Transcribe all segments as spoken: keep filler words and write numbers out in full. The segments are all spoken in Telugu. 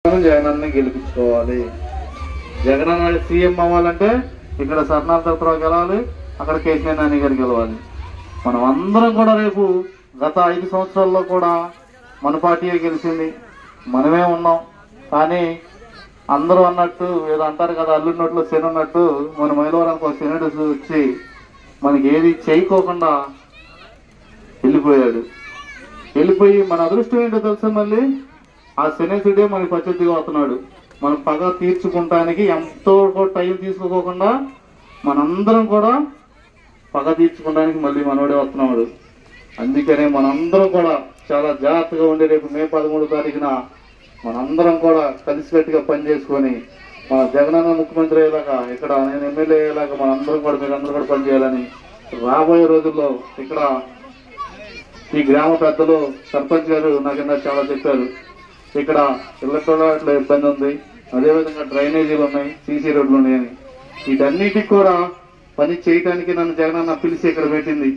జగనన్న గెలిపించుకోవాలి. జగనన్న సీఎం అవ్వాలంటే ఇక్కడ సర్నాథరావు గెలవాలి, అక్కడ కేసీఆర్ నాని గారు గెలవాలి. మనం అందరం కూడా రేపు గత ఐదు సంవత్సరాల్లో కూడా మన పార్టీయే గెలిచింది, మనమే ఉన్నాం. కానీ అందరూ అన్నట్టు ఏదో అంటారు కదా, అల్లున్నట్లు శనున్నట్టు మన మైలవరానికి ఒక శనుడు వచ్చి మనకి ఏది చేయకోకుండా వెళ్ళిపోయాడు. వెళ్ళిపోయి మన అదృష్టం ఏంటో తెలుసా, మళ్ళీ ఆ శనేశుడే మనకి పచ్చదిగా అవుతున్నాడు. మన పగ తీర్చుకుంటానికి ఎంతో టైం తీసుకోకుండా మనందరం కూడా పగ తీర్చుకోవడానికి మళ్ళీ మనోడే వస్తున్నాడు. అందుకనే మనందరం కూడా చాలా జాగ్రత్తగా ఉండి రేపు మే పదమూడో తారీఖున మనందరం కూడా కలిసికట్టుగా పనిచేసుకొని మన జగనన్న ముఖ్యమంత్రి అయ్యేలాగా, ఇక్కడ నేను ఎమ్మెల్యే అయ్యేలాగా మనందరం కూడా మీరందరూ కూడా పనిచేయాలని రాబోయే రోజుల్లో ఇక్కడ ఈ గ్రామ పెద్దలు సర్పంచ్ గారు నాకన్నా చాలా చెప్పారు. ఇక్కడ ఇళ్ల టోయిలెట్ల ఇబ్బంది ఉంది, అదేవిధంగా డ్రైనేజీలు ఉన్నాయి, సీసీ రోడ్లు ఉన్నాయని వీటన్నిటికి కూడా పని చేయడానికి నన్ను జగనన్న పిలిచి ఇక్కడ పెట్టింది.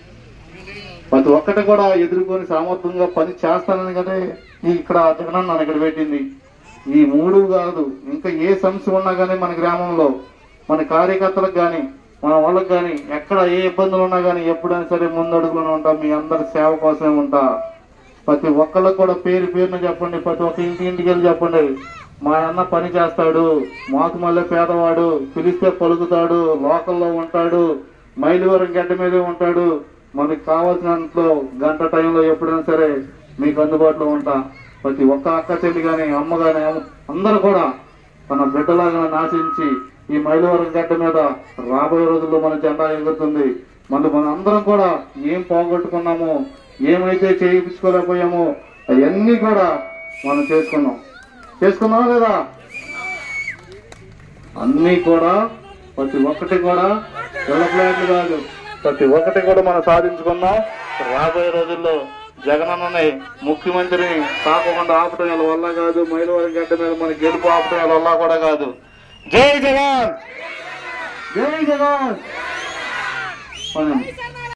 ప్రతి ఒక్కటి కూడా ఎదుర్కొని సామర్థ్యంగా పని చేస్తానని కదా ఇక్కడ జగనన్న నన్ను ఇక్కడ పెట్టింది. ఈ మూడు కాదు, ఇంకా ఏ సమస్య ఉన్నా కానీ మన గ్రామంలో మన కార్యకర్తలకు కానీ మన వాళ్ళకి కానీ ఎక్కడ ఏ ఇబ్బందులు ఉన్నా కానీ ఎప్పుడైనా సరే ముందడుగులోనే ఉంటా, మీ అందరి సేవ కోసమే ఉంటా. ప్రతి ఒక్కళ్ళకి కూడా పేరు పేరున చెప్పండి, ప్రతి ఒక్క ఇంటి ఇంటికి వెళ్ళి చెప్పండి, మా అన్న పని చేస్తాడు, మాకు మళ్ళీ పేదవాడు, పిలిస్తే పలుకుతాడు, లోకల్లో ఉంటాడు, మైలువరం గడ్డ మీదే ఉంటాడు, మనకి కావాల్సినంతలో గంట టైంలో ఎప్పుడైనా సరే మీకు అందుబాటులో ఉంటా. ప్రతి ఒక్క అక్క చెల్లి కానీ అమ్మ కానీ అందరూ కూడా మన బిడ్డలాగా నాశించి ఈ మైలవరం గడ్డ మీద రాబోయే రోజుల్లో మన జెండా ఎగురుతుంది. మళ్ళీ మన అందరం కూడా ఏం పోగొట్టుకున్నామో, ఏమైతే చేయించుకోలేకపోయామో అవన్నీ కూడా మనం చేసుకున్నాం. చేసుకున్నామా లేదా? అన్నీ కూడా ప్రతి ఒక్కటి కూడా ఇళ్ల ప్లాట్లు కాదు, ప్రతి ఒక్కటి కూడా మనం సాధించుకున్నాం. రాబోయే రోజుల్లో జగనన్నని ముఖ్యమంత్రిని కాకుండా ఆపటం వల్ల కాదు, మైలవరం గడ్డ మీద మన గెలుపు ఆపటం వల్ల కూడా కాదు. జై జగన్, జై జగన్.